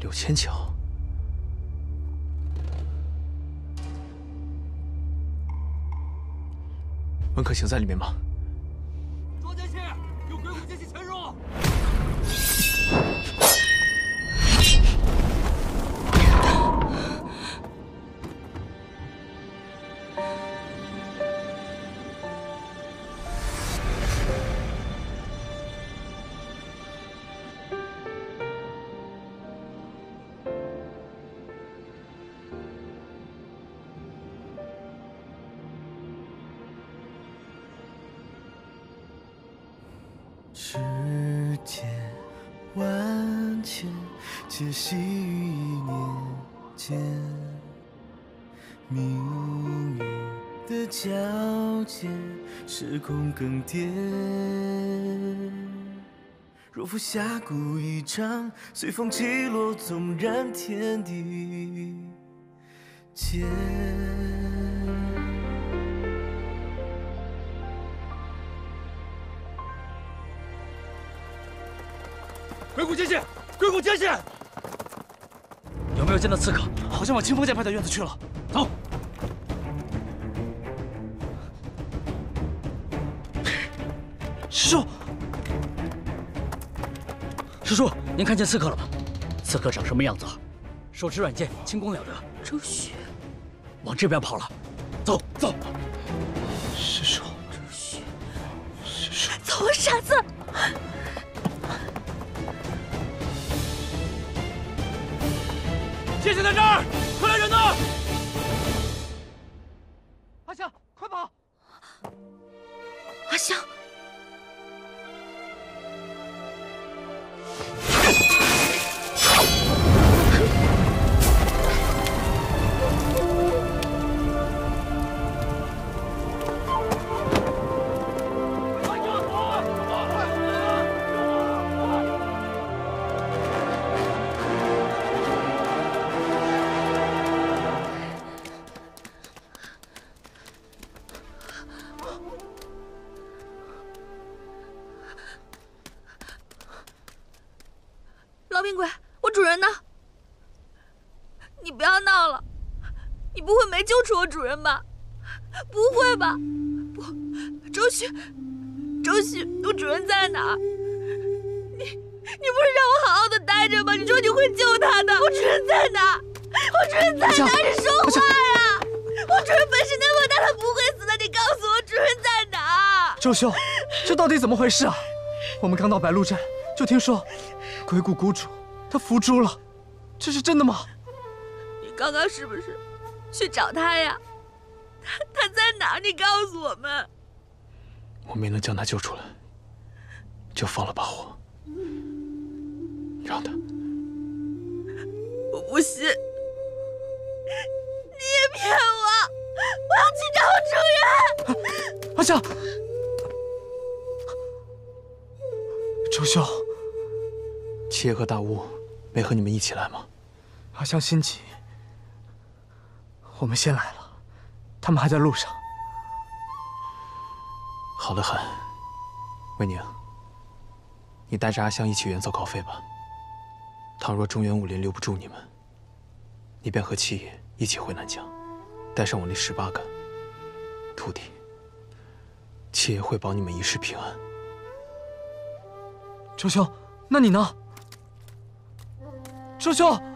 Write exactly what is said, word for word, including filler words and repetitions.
有牵桥。温可行在里面吗？ 抓奸细，有鬼谷奸细潜入！ 世间万千，皆系于一念间。命运的交界，时空更迭。若负峡谷一丈，随风起落，纵然天地间。 鬼谷奸细，鬼谷奸细， 有没有见到刺客？好像往清风剑派的院子去了。走。师叔，师叔，您看见刺客了吗？刺客长什么样子？手持软剑，轻功了得。 周雪， 往这边跑了。走走。师叔， 周雪， 师叔， 走啊，傻子！ 剑仙在这儿，快来人呐！阿香，快跑！ 阿香，老命鬼，我主人呢？你不要闹了，你不会没救出我主人吧？不会吧？不，周旭，周旭，我主人在哪儿？你，你不是让我好好的待着吗？你说你会救他的，我主人在哪？我主人在哪？你说话呀！我主人本事那么大，他不会死的。你告诉我，主人在哪？ 周兄，这到底怎么回事啊？我们刚到白鹿镇，就听说鬼谷谷主他伏诛了，这是真的吗？ 你刚刚是不是去找他呀？他他在哪儿？你告诉我们。 我没能将他救出来，就放了把火，让他。 我不信，你也骗我！我要去找我主人。 阿香，周兄，七爷和大巫没和你们一起来吗？阿香心急，我们先来了，他们还在路上。好得很，魏宁，你带着阿香一起远走高飞吧。倘若中原武林留不住你们，你便和七爷一起回南疆，带上我那十八个徒弟。七爷会保你们一世平安。周兄，那你呢？周兄。